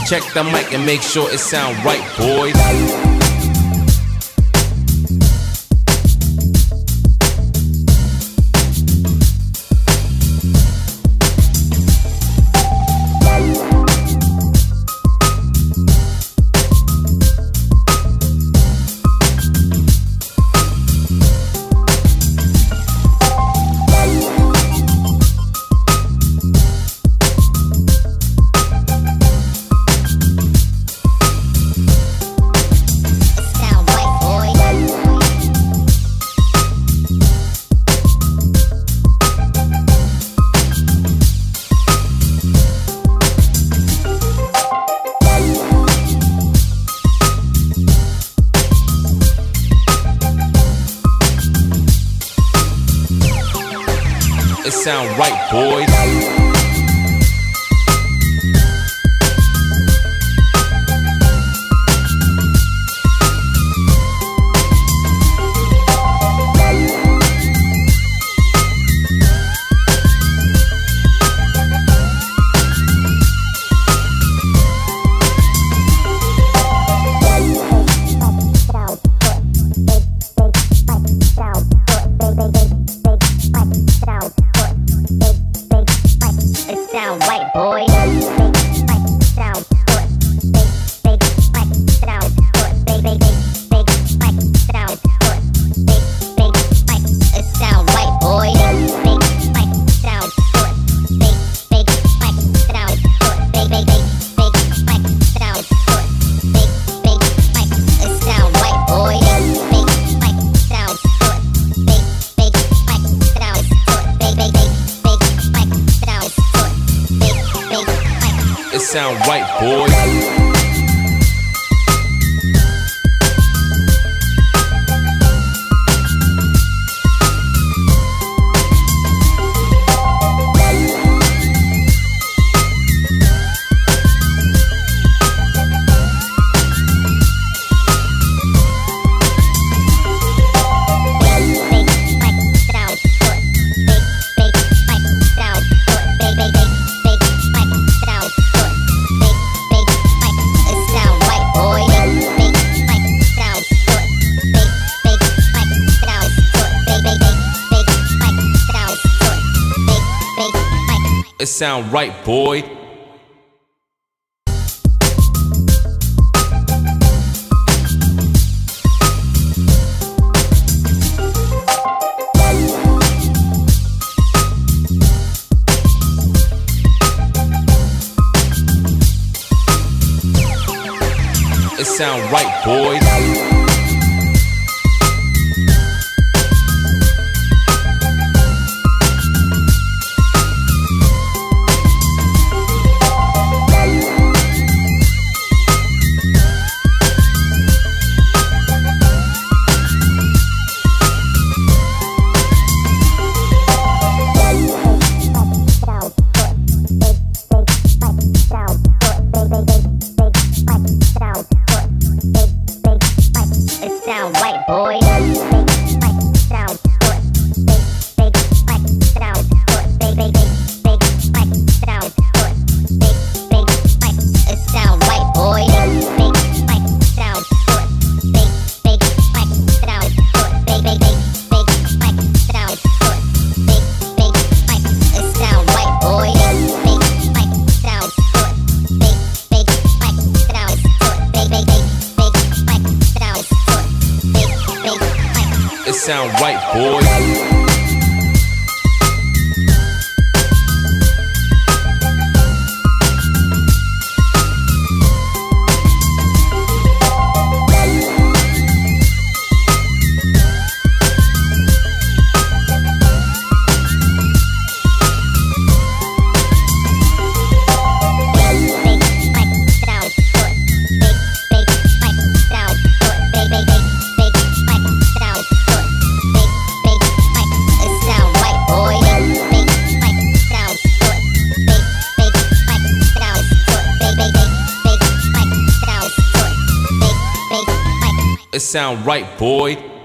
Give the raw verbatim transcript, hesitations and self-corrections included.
Check the mic and make sure it sound right, boys. It sound right, boys. Sound white, boy. Sound big, big, sound big, big, big, big, sound big, big, big. It sound white, boy. Big, big, sound big, big, big, sound big, big, big, big, big, sound big, big, big. It sound white, boy. Big, big, sound big, big, big, sound big, big, big, big, big, sound. It sound right, boys. It sound right, boy. It sound right, boys. Sound white, boy. Sound big, big, sound big, big, big, big, sound big, big, big. It sound white, boy. Big, big, sound big, big, big, sound big, big, big, big, big, sound big, big, big. It sound white, boy. Big, big, sound big, big, big, sound big, big, big, big, big, sound. It sound right, boys. It sound right, boy.